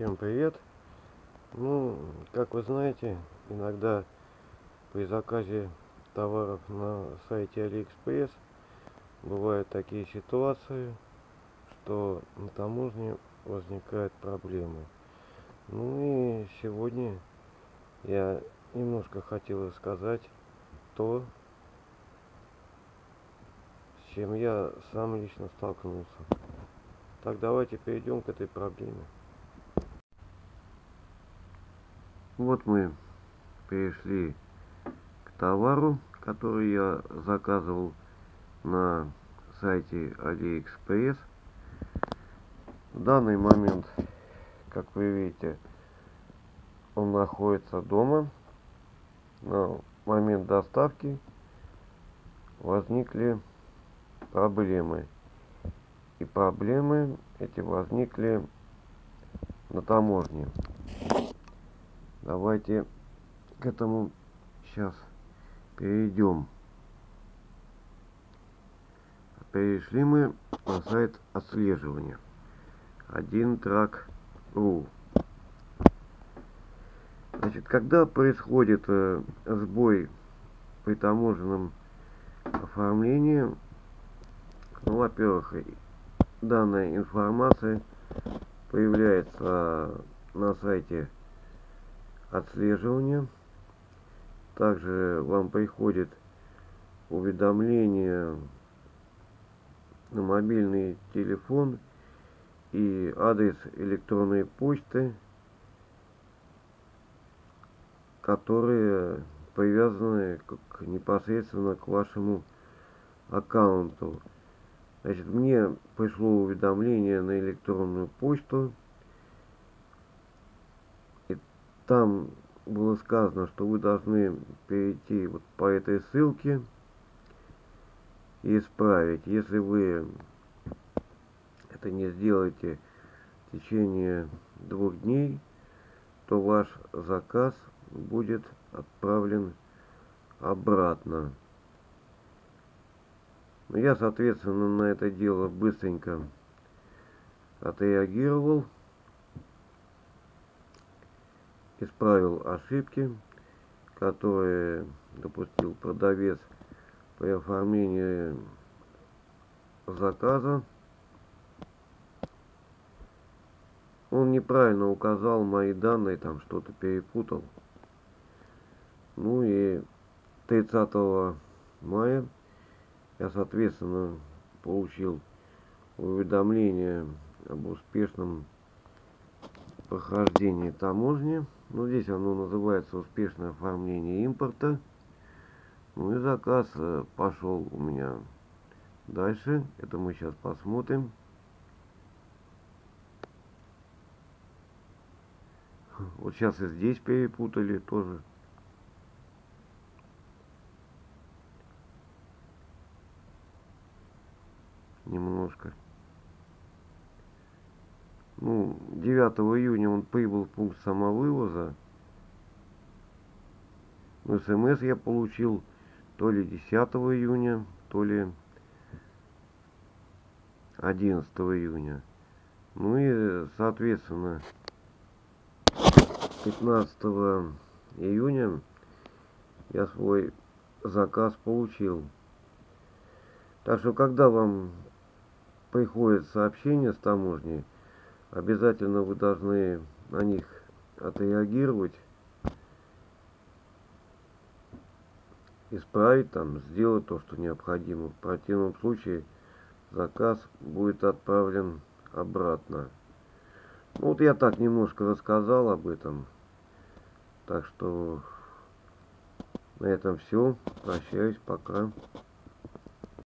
Всем привет! Ну, как вы знаете, иногда при заказе товаров на сайте AliExpress бывают такие ситуации, что на таможне возникают проблемы. Ну и сегодня я немножко хотел рассказать то, с чем я сам лично столкнулся. Так, давайте перейдем к этой проблеме. Вот мы перешли к товару, который я заказывал на сайте AliExpress. В данный момент, как вы видите, он находится дома. На момент доставки возникли проблемы. И проблемы эти возникли на таможне. Давайте к этому сейчас перейдем. Перешли мы на сайт отслеживания 1track.ru. Значит, когда происходит сбой при таможенном оформлении, ну, во-первых, данная информация появляется на сайте отслеживания. Также вам приходит уведомление на мобильный телефон и адрес электронной почты, которые привязаны непосредственно к вашему аккаунту. Значит, мне пришло уведомление на электронную почту, и там было сказано, что вы должны перейти вот по этой ссылке и исправить. Если вы это не сделаете в течение 2 дней, то ваш заказ будет отправлен обратно. Но я, соответственно, на это дело быстренько отреагировал, исправил ошибки, которые допустил продавец при оформлении заказа. Он неправильно указал мои данные, там что-то перепутал. Ну и 30 мая я, соответственно, получил уведомление об успешном прохождении таможни. Ну, здесь оно называется успешное оформление импорта. Ну и заказ пошел у меня дальше. Это мы сейчас посмотрим. Вот сейчас и здесь перепутали тоже. Немножко. Ну, 9 июня он прибыл в пункт самовывоза. Но СМС я получил то ли 10 июня, то ли 11 июня. Ну и, соответственно, 15 июня я свой заказ получил. Так что, когда вам приходит сообщение с таможни, обязательно вы должны на них отреагировать, исправить, там, сделать то, что необходимо. В противном случае заказ будет отправлен обратно. Ну, вот я так немножко рассказал об этом. Так что на этом все. Прощаюсь. Пока.